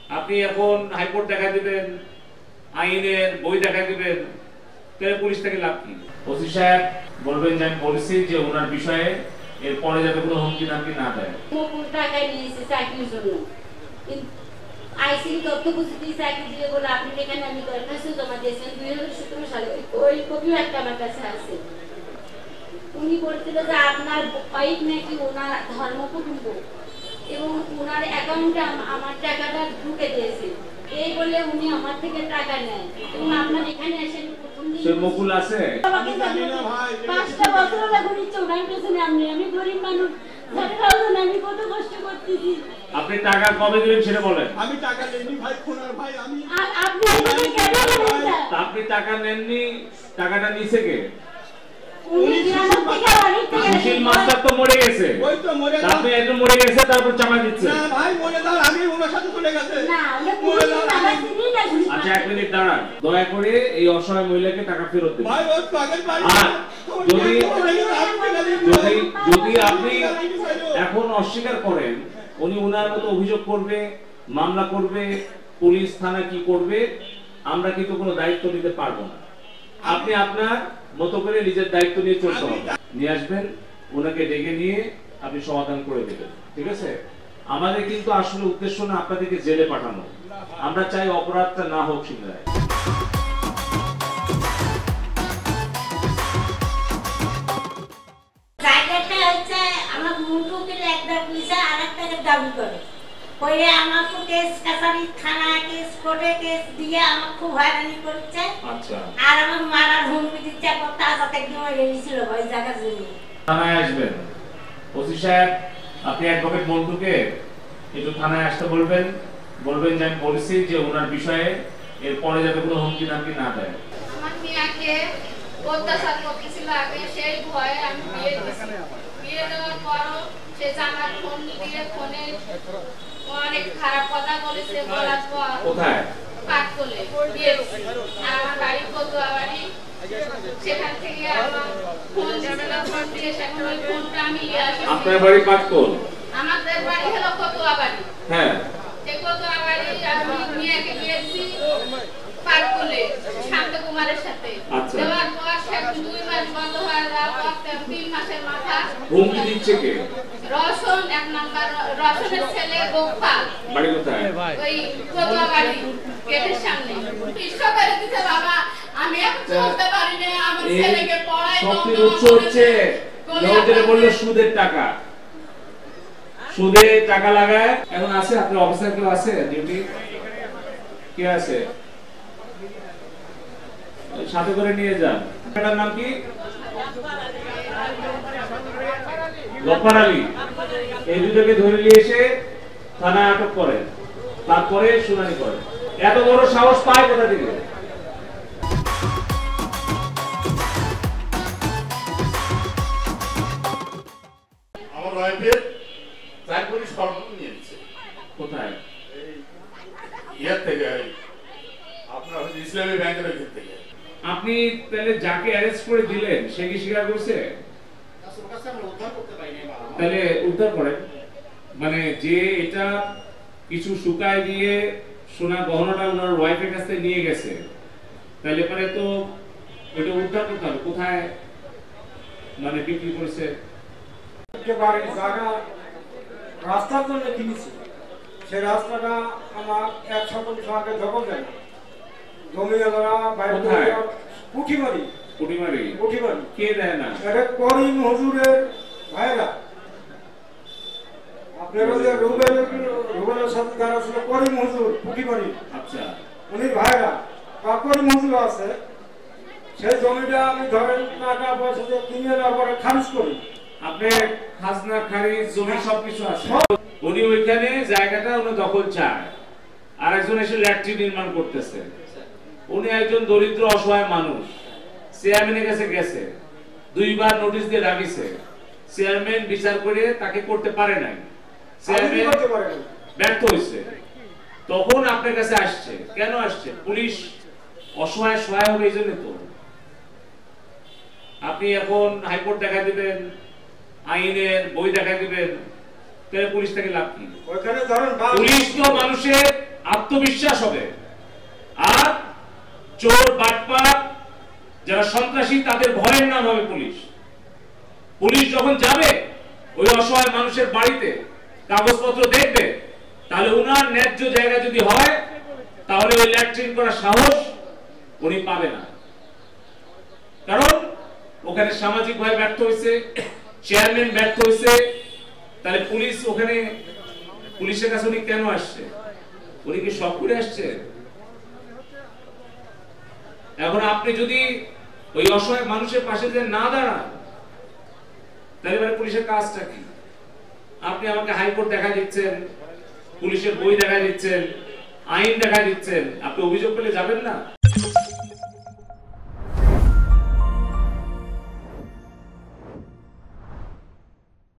আপনি এখন হাইকোর্ট দেখা দিবেন, আইনের বই দেখা দিবেন, তাহলে পুলিশ থেকে লাভ কি? ওসি সাহেব বলবেন যে আমি বলেছি যে ওনার বিষয়ে এরপরে যাতে কোনো হুমকি ধামকি না দেয়। টাকা নিয়েছে চাকরির জন্য, আইসিং তথ্য বুঝতে চাকরি দিয়ে বলে আপনি এখানে আমি দরখাস্ত জমা দিয়েছেন 2017 সালে, ওই কপিও একটা আমার কাছে আছে। উনি বলছিল যে আপনার ওয়াইফ নাকি ওনার ধর্মকুটুম্ব এবং ওনার অ্যাকাউন্টে আমার টাকাটা ঢুকে দিয়েছে, এই বলে উনি আমার থেকে টাকা নেয় এবং আপনার এখানে এসে সে মুকুল আছে 5টা বছর লাগু নিচ্ছে ওনার পেছনে। আমি গরিব মানুষ, আমি কত কষ্ট করতেছি। আপনি টাকা কবে দিবেন সেটা বলেন। আমি টাকা নেইনি ভাই, খুনার ভাই আমি। আপনি কেন বলেন? আপনি টাকা নেননি, টাকাটা নিছে কে? সুশীল মাস্টার তো মরে গেছে। ওই তো মরে গেছে। আপনি একদম মরে গেছে, তারপর চাপা দিচ্ছে। না ভাই মরে যান, আমি ওনার সাথে চলে গেছে। না ওটা পুরো টাকা দিনি না। আচ্ছা 1 মিনিট দাঁড়ান, দয়া করে এই অসহায় মহিলাকে টাকা ফেরত দিন। ভাই ওর পাগল বাড়ি। যদি আপনি এখন অস্বীকার করেন, উনি ওনার মতো অভিযোগ করবে, মামলা করবে, পুলিশ থানা কি করবে, আমরা কিন্তু কোনো দায়িত্ব নিতে পারবো না। আপনি আপনার মতো করে নিজের দায়িত্ব নিয়ে চলতে হবে। নিয়ে আসবেন, ওনাকে ডেকে নিয়ে আপনি সমাধান করে দেবেন, ঠিক আছে? আমাদের কিন্তু আসলে উদ্দেশ্য না আপনাদেরকে জেলে পাঠানো, আমরা চাই অপরাধটা না হোক সিংহায়। জায়গাটা হচ্ছে আমার মুন্ডুকের একটা পয়সা আরেকটাকে দাবি করে কইরে আমার তো কেস কাছারি থানা কেস কোর্টে কেস দিয়ে আমার খুব হয়রানি করছে। আচ্ছা, আর আমার মারার হুমকি দিচ্ছে, কথা যাতে একদম রেডিছিল ওই জায়গার জন্য। থানায় আসবেন। ওসি সাহেব আপনি অ্যাডভোকেট মন্টুকে একটু থানায় আসতে বলবেন, বলবেন যে আমি বলেছি যে ওনার বিষয়ে এরপরে যাতে কোনো হুমকি ধামকি না দেয়। আমার মেয়েকে অত্যাচার করতেছিল আগে, সেই ভয়ে আমি বিয়ে দিয়েছি। বিয়ে দেওয়ার পরও সে জামার ফোন দিয়ে ফোনে অনেক খারাপ কথা বলেছে, বলার পর কোথায়? পাক করলে বিয়ে দিয়েছি। আর আমার বাড়ি কতুয়া বাড়ি, সেখান থেকে আমার ফোন দিয়েছিল, ফোন দিয়ে সেখানে ওই ফোনটা আমি নিয়ে আসি। আপনার বাড়ি পাটকল? আমাদের বাড়ি হলো কতুয়া বাড়ি। হ্যাঁ, সেই কতুয়া বাড়ি আমি মেয়েকে বিয়ে দিয়েছি পাক করলে শান্ত কুমারের সাথে। আচ্ছা। দেওয়ার পর সে 2 মাস বন্ধ হয়ে যাওয়ার পর 3 মাসের মাথা হুমকি দিচ্ছে কে? রসন 1 নাম্বার রসনের ছেলে গোপাল। বাড়ি কোথায়? ওই কতুয়া বাড়ি গেটের সামনে বিশ্ব করে দিতে বাবা। আমি এখন চলতে পারি না, আমার ছেলেকে পড়াই সবচেয়ে উৎস হচ্ছে যেটা বললো সুদের টাকা, সুদে টাকা লাগায়। এখন আছে আপনার অফিসার কেউ আছে ডিউটি? কে আছে? সাথে করে নিয়ে যান। এটার নাম কি? গফফার আলী। এই দুটোকে ধরে নিয়ে এসে থানায় আটক করেন, তারপরে শুনানি করেন। এত বড় সাহস পায় কোথা থেকে? আমার ওয়াইফের 4 কোটি স্বর্ণ নিয়ে নিচ্ছে। কোথায়? ইয়ার থেকে আপনার ইসলামী ব্যাংকের ক্ষেত্রে থেকে। আপনি তাহলে যাকে অ্যারেস্ট করে দিলেন সে কি স্বীকার করছে? তাহলে উদ্ধার করেন। মানে যে এটা কিছু শুকায় দিয়ে সোনা গহনাটা ওনার ওয়াইফের কাছ থেকে নিয়ে গেছে, তাহলে পরে তো ওইটা উদ্ধার করতে হবে। কোথায় মানে বিক্রি করেছে? রাস্তার জন্য কিনেছি, সে রাস্তাটা আমার 1 শতাংশ আগে দখল দেয় না। জমিওয়ালা কোথায়? পুঠিমারি। পুটিমারি? পুঠিমারি কে দেয় না? এটা করিম হুজুরের ভাইরা। আপনারা যে রুবেলের সাথে যারা ছিল করিম হুজুর পুঠিমারি, আচ্ছা, উনি ভাইরা বা করিম হুজুর আছে, সেই জমিটা আমি ধরেন টাকা পয়সা দিয়ে কিনে নেওয়ার পরে খারিজ করি। আপনি খাজনা খারিজ জমি সবকিছু আছে। উনি ওইখানে জায়গাটা উনি দখল চায়, আর একজন এসে ল্যাট্রিন নির্মাণ করতেছে। উনি একজন দরিদ্র অসহায় মানুষ, চেয়ারম্যানের কাছে গেছে, 2 বার নোটিশ দিয়ে ডাকিছে, চেয়ারম্যান বিচার করে তাকে করতে পারে নাই, চেয়ারম্যান ব্যর্থ হয়েছে। তখন আপনার কাছে আসছে। কেন আসছে? পুলিশ অসহায় সহায় হবে এই জন্য তো। আপনি এখন হাইকোর্ট দেখা দিবেন, আইনের বই দেখা দিবেন, তাহলে পুলিশ থেকে লাভ কি? ওইখানে ধরেন পুলিশ তো মানুষের আত্মবিশ্বাস হবে। আর চোর বাটপার যারা সন্ত্রাসী তাদের ভয়ের নাম হবে পুলিশ। পুলিশ যখন যাবে ওই অসহায় মানুষের বাড়িতে কাগজপত্র দেখবে, তাহলে উনার ন্যায্য জায়গা যদি হয় তাহলে ওই ল্যাট্রিন করার সাহস উনি পাবে না। কারণ ওখানে সামাজিকভাবে ব্যর্থ হয়েছে, চেয়ারম্যান ব্যর্থ হয়েছে, তাহলে পুলিশ ওখানে পুলিশের কাছে উনি কেন আসছে? উনি কি সব করে আসছে? এখন আপনি যদি ওই অসহায় মানুষের পাশে যে না দাঁড়ান, তাহলে এবারে পুলিশের কাজটা কি? আপনি আমাকে হাইকোর্ট দেখা দিচ্ছেন, পুলিশের বই দেখা দিচ্ছেন, আইন দেখা দিচ্ছেন, আপনি অভিযোগ পেলে যাবেন না?